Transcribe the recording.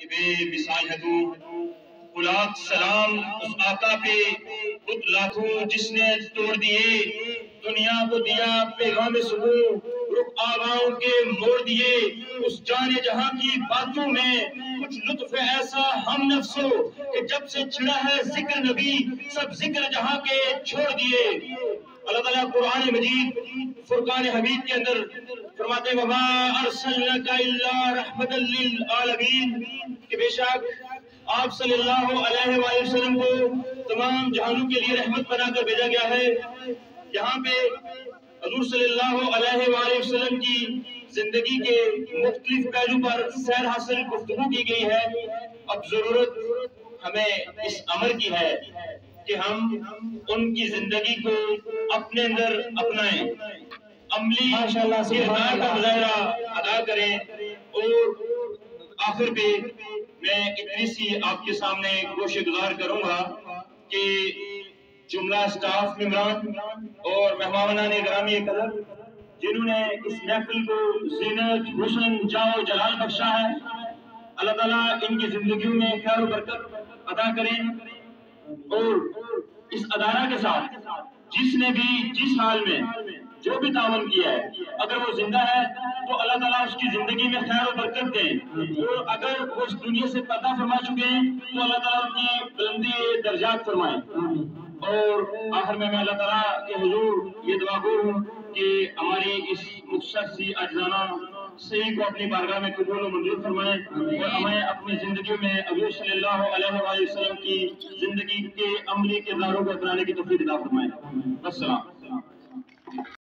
کہ بے مثال ہے تو، بلاد سلام اس آقا پہ خود لاکھوں جس نے توڑ دیے، دنیا کو دیا پیغام سکون، رخ آواؤں کے موڑ دیے، اس جانے جہاں کی باتوں میں کچھ لطف ایسا ہم نفسو کہ جب سے چھڑا ہے ذکر نبی سب ذکر جہاں کے چھوڑ دیے۔ اللہ تعالیٰ قرآن مجید فرقان حمید کے اندر فرماتے ہیں وَمَا أَرْسَلْنَاكَ إِلَّا رَحْمَةً لِّلْعَالَمِينَ کہ بے شک آپ صلی اللہ علیہ وآلہ وسلم کو تمام جہانوں کے لیے رحمت بنا کر بھیجا گیا ہے۔ یہاں پہ حضور صلی اللہ علیہ وآلہ وسلم کی زندگی کے مختلف پہلو پر سیر حاصل گفتگو کی گئی ہے۔ اب ضرورت ہمیں اس امر کی ہے کہ ہم ان کی زندگی کو اپنے اندر اپنائیں، عملی کردار کا مظاہرہ ادا کریں، اور آخر پہ میں اتنی سی آپ کے سامنے گوشہ گزار کروں گا کہ جملہ سٹاف ممبران اور مہمانان گرامی قدر جنہوں نے اس محفل کو زینت، حسن، جاہ و جلال بخشا ہے، اللہ تعالیٰ ان کی زندگیوں میں خیر و برکت عطا کریں، اور اس ادارہ کے ساتھ جس نے بھی جس حال میں جو بھی تعاون کیا ہے اگر وہ زندہ ہے تو اللہ تعالیٰ اس کی زندگی میں خیر و برکت دیں، اور اگر وہ اس دنیا سے پردہ فرما چکے ہیں تو اللہ تعالیٰ ان کی بلندی درجات فرمائیں۔ اور آخر میں اللہ تعالیٰ کے حضور یہ دعا گو ہوں کہ ہماری اس مختصر سی عاجزانہ صحیح کو اپنی بارگاہ میں قبول و منظور فرمائیں، اور ہمیں اپنی زندگی میں حضور صلی اللہ علیہ وآلہ وسلم کی زندگی کے عملی کرداروں کو اپنانے کی توفیق عطا فرمائیں۔ السلام۔